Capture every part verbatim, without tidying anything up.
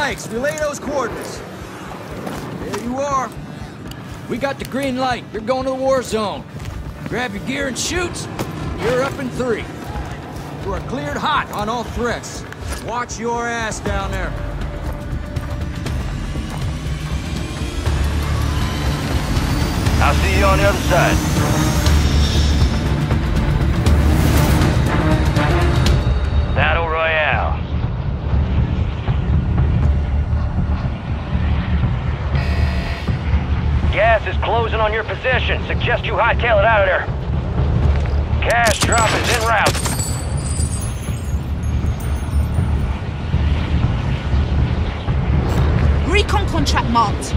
Mike's, relay those coordinates. There you are. We got the green light. You're going to the war zone. Grab your gear and shoot. You're up in three. You are cleared hot on all threats. Watch your ass down there. I'll see you on the other side. Battle Royale. Gas is closing on your position. Suggest you hightail it out of there. Cash drop is en route. Recon contract marked.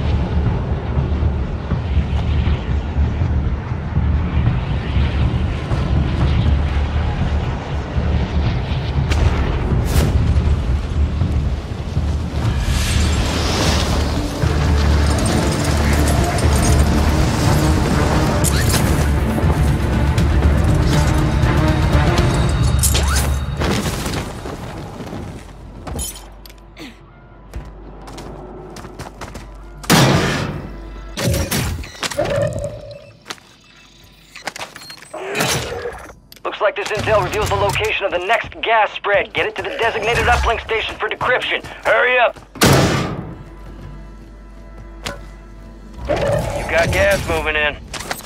Looks like this intel reveals the location of the next gas spread. Get it to the designated uplink station for decryption. Hurry up! You got gas moving in.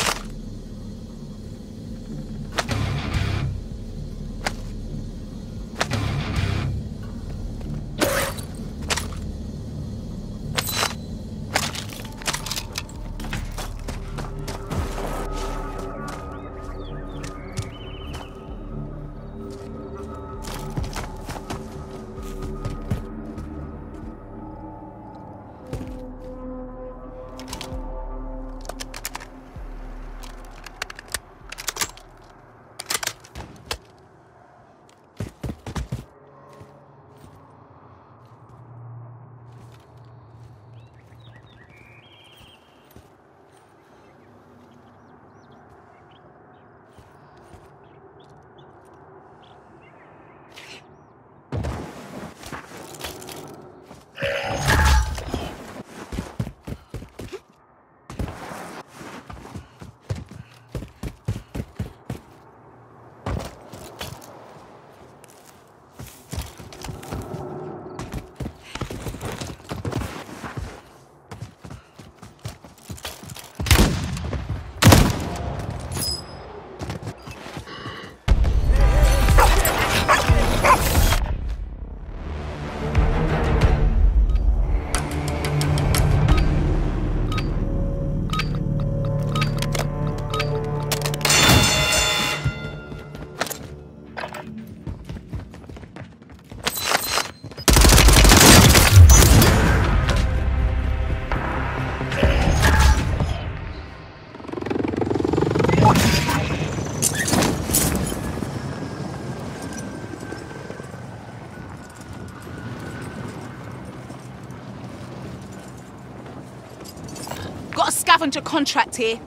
Got a scavenger contract here.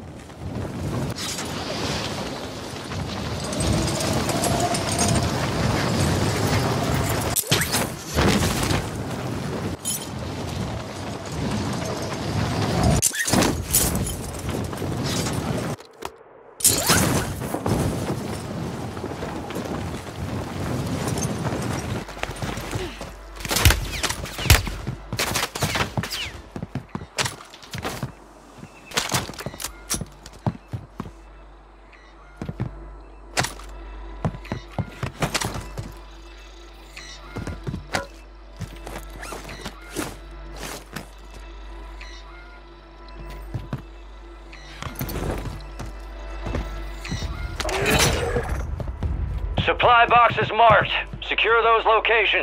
Supply boxes marked. Secure those locations.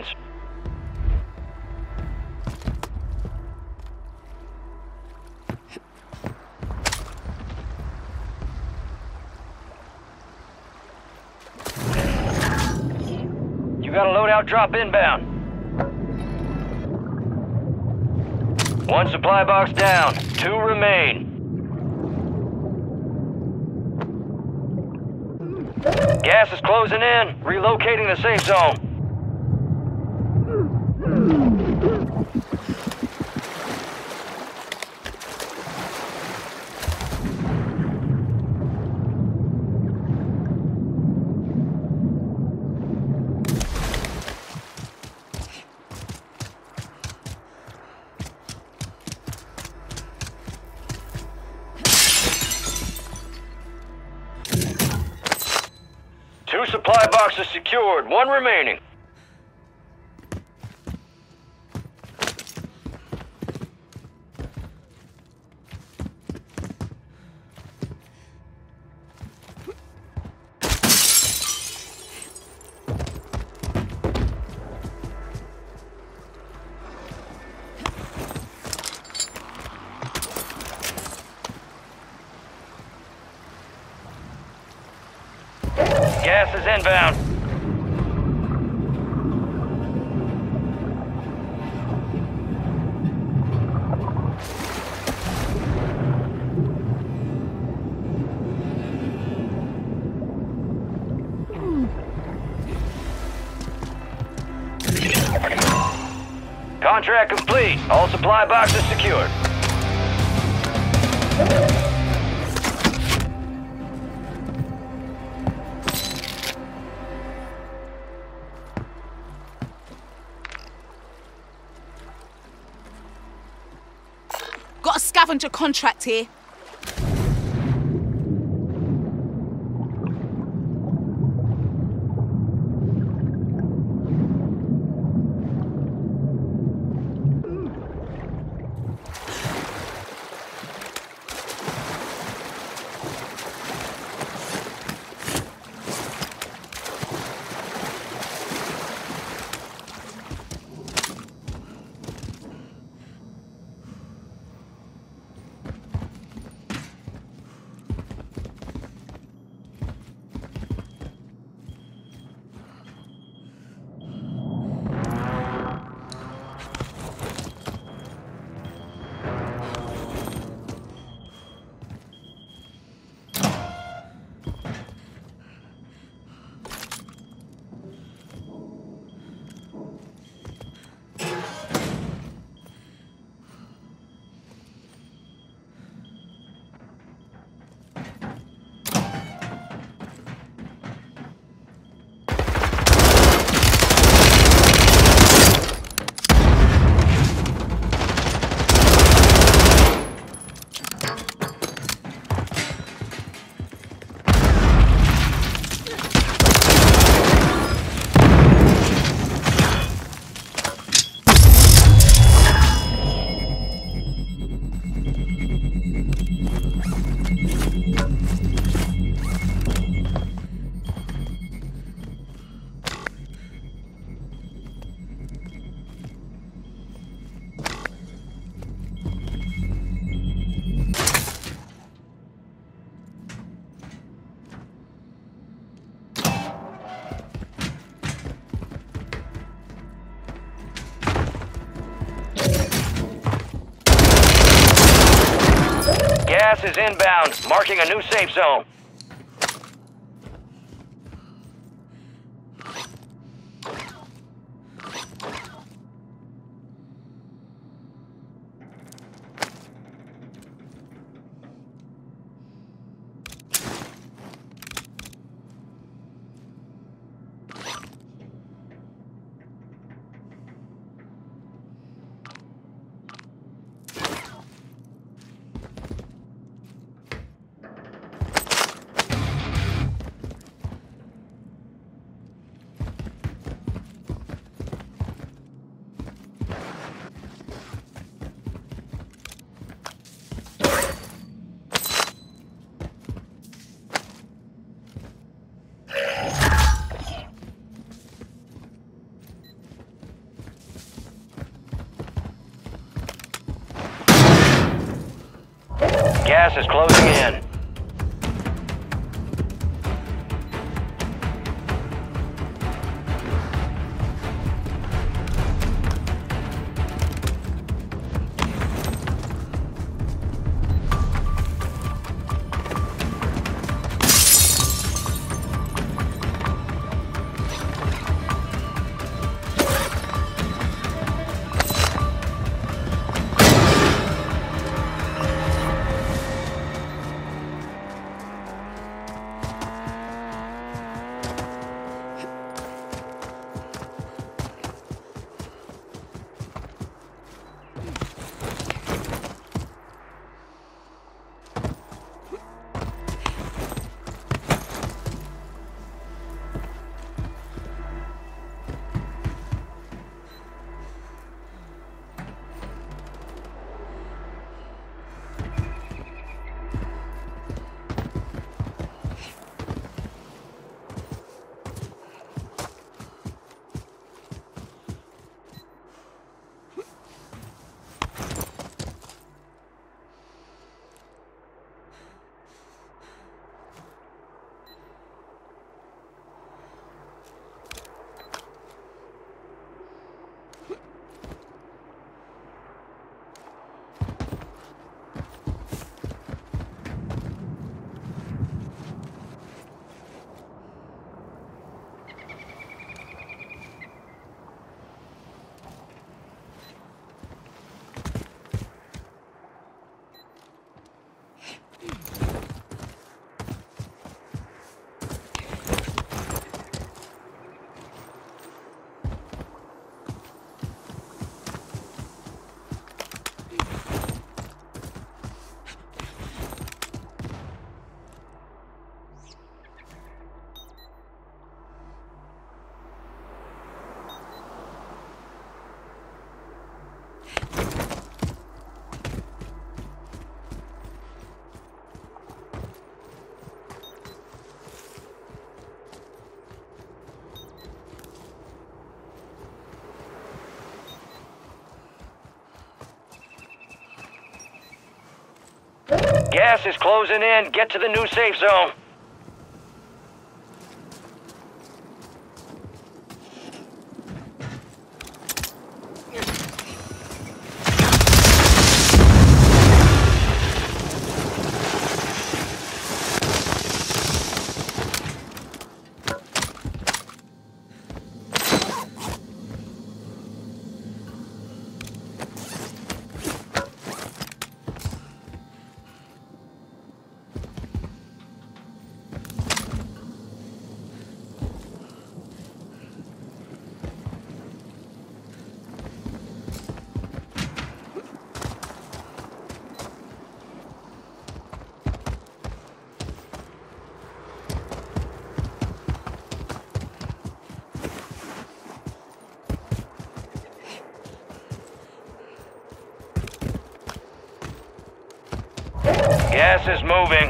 You got a loadout drop inbound. One supply box down. Two remain. Gas is closing in. Relocating the safe zone. Two supply boxes secured, one remaining. Gas is inbound. Contract complete. All supply boxes secured. Got a scavenger contract here. Gas is inbound, marking a new safe zone. Gas is closing in. Gas is closing in. Get to the new safe zone. Gas is moving.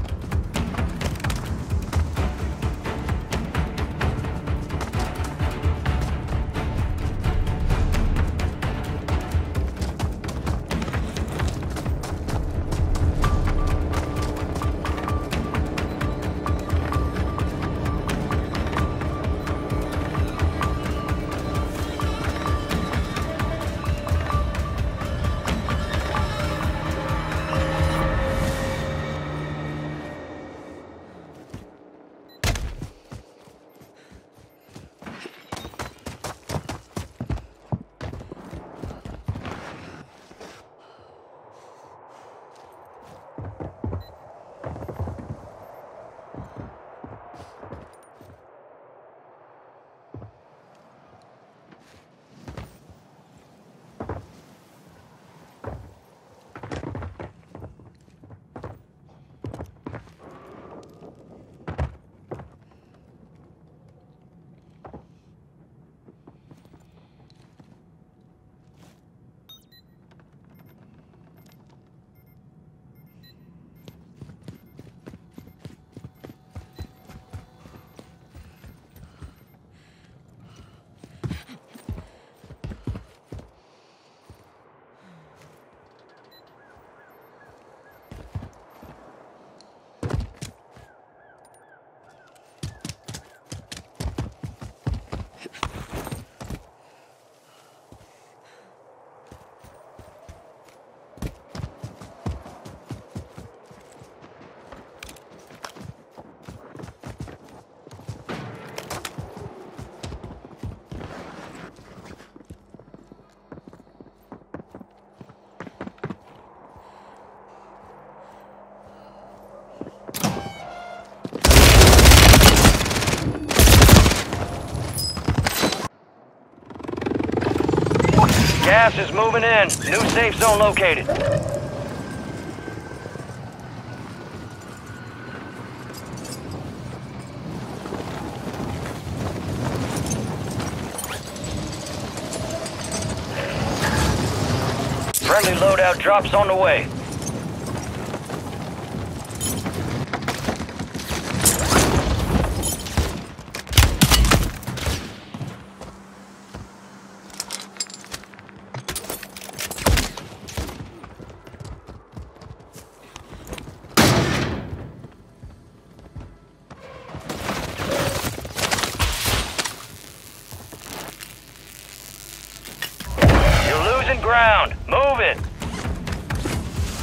Gas is moving in. New safe zone located. Friendly loadout drops on the way. Ground. Move it.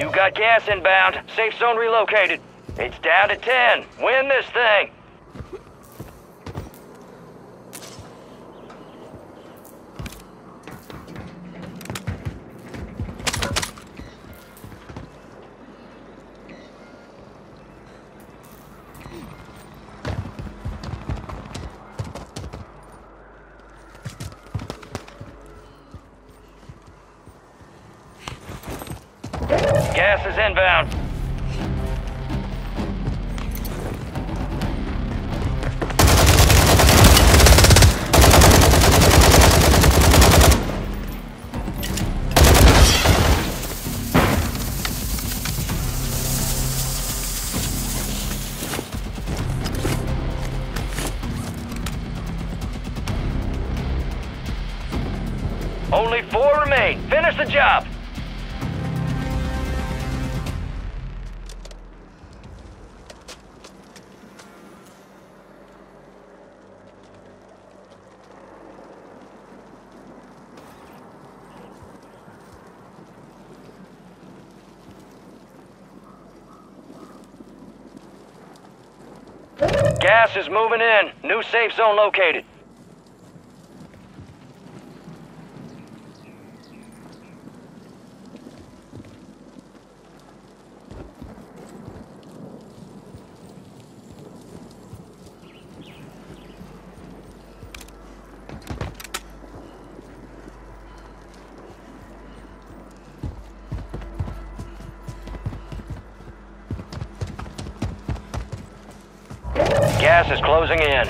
You got gas inbound. Safe zone relocated. It's down to ten. Win this thing. Gas is inbound. Only four remain. Finish the job. Gas is moving in. New safe zone located. Gas is closing in.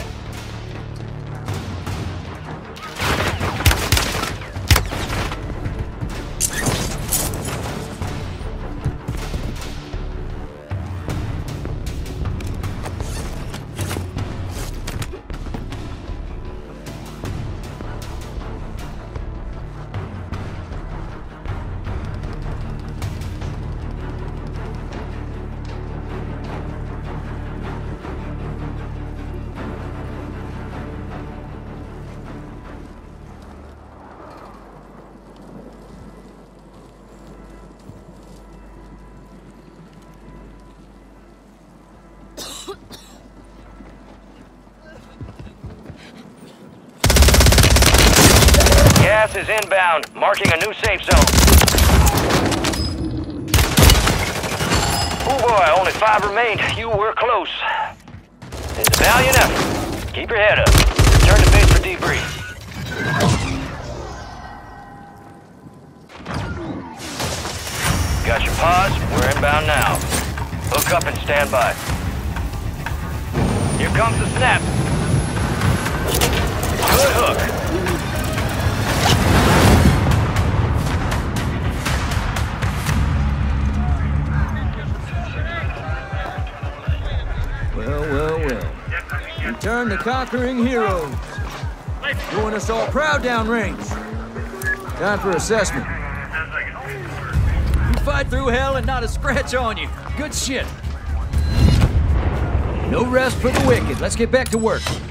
Gas is inbound, marking a new safe zone. Oh boy, only five remained. You were close. It's a valiant effort. Keep your head up. Return to base for debrief. Got your pause? We're inbound now. Hook up and stand by. Here comes the snap. Good hook. Well, well, well. Return to conquering heroes. Doing us all proud downrange. Time for assessment. You fight through hell and not a scratch on you. Good shit. No rest for the wicked. Let's get back to work.